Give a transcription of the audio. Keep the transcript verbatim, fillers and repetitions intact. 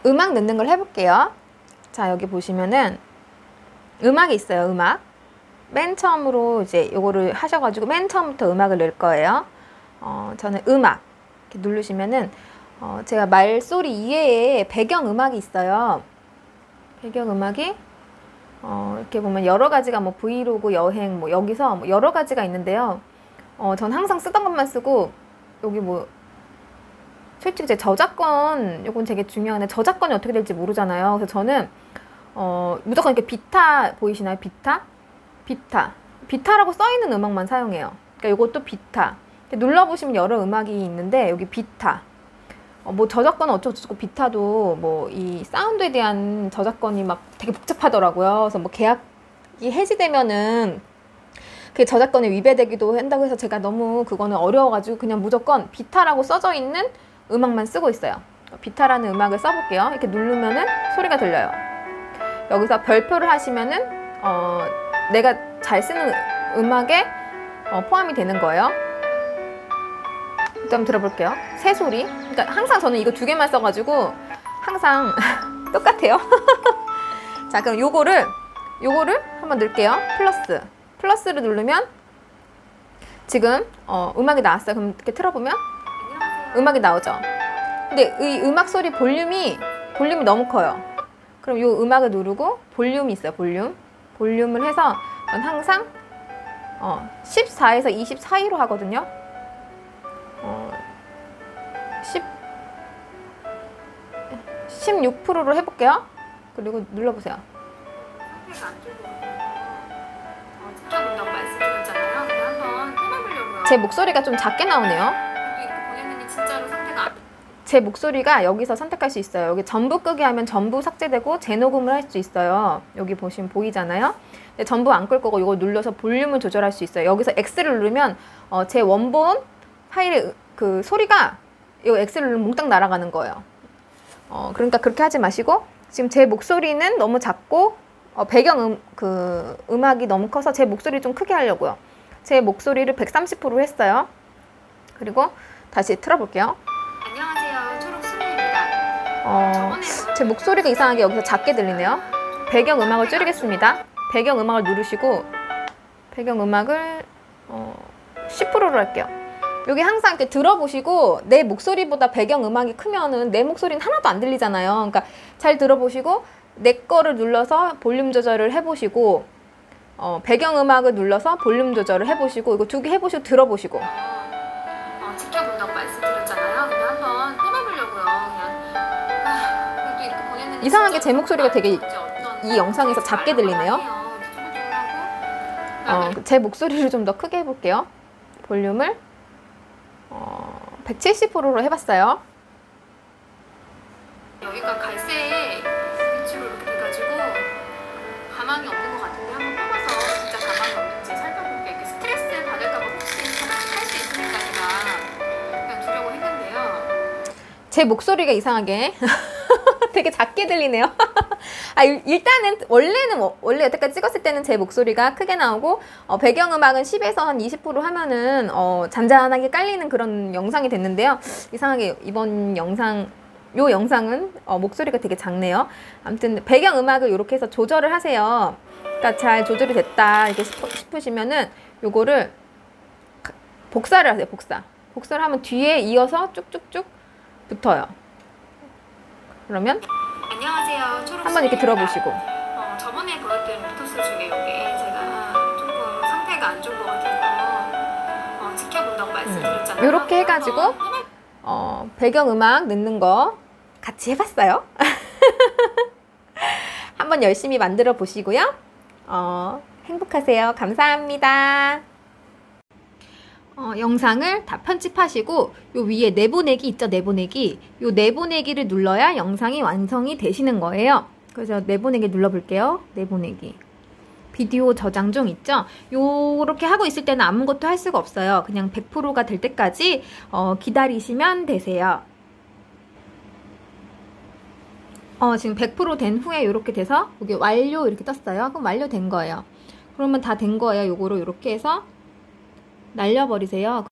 음악 넣는 걸 해볼게요. 자, 여기 보시면은 음악이 있어요. 음악. 맨 처음으로 이제 요거를 하셔가지고 맨 처음부터 음악을 넣을 거예요. 어, 저는 음악 이렇게 누르시면은 어, 제가 말소리 이외에 배경 음악이 있어요. 배경 음악이 어, 이렇게 보면 여러 가지가 뭐 브이로그, 여행, 뭐 여기서 뭐 여러 가지가 있는데요. 어, 전 항상 쓰던 것만 쓰고 여기 뭐 솔직히 제 저작권 요건 되게 중요한데 저작권이 어떻게 될지 모르잖아요. 그래서 저는 어, 무조건 이렇게 비타 보이시나요? 비타? 비타. 비타라고 써있는 음악만 사용해요. 그러니까 요것도 비타. 눌러보시면 여러 음악이 있는데 여기 비타. 어, 뭐 저작권은 어쩌고저쩌고 비타도 뭐 이 사운드에 대한 저작권이 막 되게 복잡하더라고요. 그래서 뭐 계약이 해지되면은 그게 저작권에 위배되기도 한다고 해서 제가 너무 그거는 어려워가지고 그냥 무조건 비타라고 써져 있는 음악만 쓰고 있어요. 비타라는 음악을 써볼게요. 이렇게 누르면은 소리가 들려요. 여기서 별표를 하시면은 어, 내가 잘 쓰는 음악에 어, 포함이 되는 거예요. 일단 들어볼게요. 새소리. 그러니까 항상 저는 이거 두 개만 써가지고 항상 똑같아요. 자, 그럼 요거를 요거를 한번 넣을게요. 플러스. 플러스를 누르면 지금 어, 음악이 나왔어요. 그럼 이렇게 틀어보면 음악이 나오죠. 근데 이 음악 소리 볼륨이 볼륨이 너무 커요. 그럼 요 음악을 누르고 볼륨이 있어요. 볼륨. 볼륨을 해서 전 항상 어, 십사에서 이십 사이로 하거든요. 어, 십, 십육 퍼센트로 해볼게요. 그리고 눌러보세요. 제 목소리가 좀 작게 나오네요. 제 목소리가 여기서 선택할 수 있어요. 여기 전부 끄기 하면 전부 삭제되고 재녹음을 할 수 있어요. 여기 보시면 보이잖아요. 근데 전부 안 끌 거고 이거 눌러서 볼륨을 조절할 수 있어요. 여기서 X를 누르면 어, 제 원본 파일의 그 소리가 이 X를 누르면 몽땅 날아가는 거예요. 어, 그러니까 그렇게 하지 마시고 지금 제 목소리는 너무 작고 어, 배경 음, 그 음악이 너무 커서 제 목소리 좀 크게 하려고요. 제 목소리를 백삼십 퍼센트로 했어요. 그리고 다시 틀어볼게요. 안녕하세요. 초록순입니다. 어, 제 목소리가 이상하게 여기서 작게 들리네요. 배경 음악을 줄이겠습니다. 배경 음악을 누르시고 배경 음악을 어, 십 퍼센트로 할게요. 여기 항상 이렇게 들어보시고 내 목소리보다 배경 음악이 크면은 내 목소리는 하나도 안 들리잖아요. 그러니까 잘 들어보시고 내 거를 눌러서 볼륨 조절을 해보시고 어, 배경 음악을 눌러서 볼륨 조절을 해보시고 이거 두 개 해보시고 들어보시고. 어, 지켜본다고 말씀드렸잖아요. 그냥 한번 끊어보려고요. 그냥 아, 또 이렇게 보냈는데 이상하게 제 목소리가 되게 이 영상에서 작게 들리네요. 어, 제 목소리를 좀 더 크게 해볼게요. 볼륨을 어, 백칠십 퍼센트로 해봤어요. 여기가 갈색 빛으로 이렇게 돼가지고 가망이 없는 것 같은데 한번 뽑아서 진짜 가망이 없는지 살펴볼게요. 이렇게 스트레스 받을까봐 혹시 할 수 있으니까 제가 그냥 두려고 했는데요. 제 목소리가 이상하게 되게 작게 들리네요. 아, 일단은 원래는 원래 여태까지 찍었을 때는 제 목소리가 크게 나오고 어, 배경음악은 십에서 한 이십 퍼센트 하면은 어, 잔잔하게 깔리는 그런 영상이 됐는데요. 이상하게 이번 영상 요 영상은 어, 목소리가 되게 작네요. 아무튼 배경음악을 이렇게 해서 조절을 하세요. 그러니까 잘 조절이 됐다 이렇게 싶으시면은 요거를 복사를 하세요. 복사. 복사를 하면 뒤에 이어서 쭉쭉쭉 붙어요. 그러면 안녕하세요. 초록순입니다. 한번 이렇게 들어보시고 어, 저번에 보였던 리토스 중에 이게 제가 조금 상태가 안 좋은 것 같아서 어, 지켜본다고 말씀드렸잖아요. 이렇게 해가지고 어, 배경음악 넣는 거 같이 해봤어요. 한번 열심히 만들어 보시고요. 어, 행복하세요. 감사합니다. 어, 영상을 다 편집하시고 요 위에 내보내기 있죠? 내보내기. 요 내보내기를 눌러야 영상이 완성이 되시는 거예요. 그래서 내보내기 눌러볼게요. 내보내기. 비디오 저장 중 있죠? 요렇게 하고 있을 때는 아무것도 할 수가 없어요. 그냥 백 퍼센트가 될 때까지 어, 기다리시면 되세요. 어, 지금 백 퍼센트 된 후에 이렇게 돼서 여기 완료 이렇게 떴어요. 그럼 완료된 거예요. 그러면 다 된 거예요. 요거로 이렇게 해서 날려버리세요.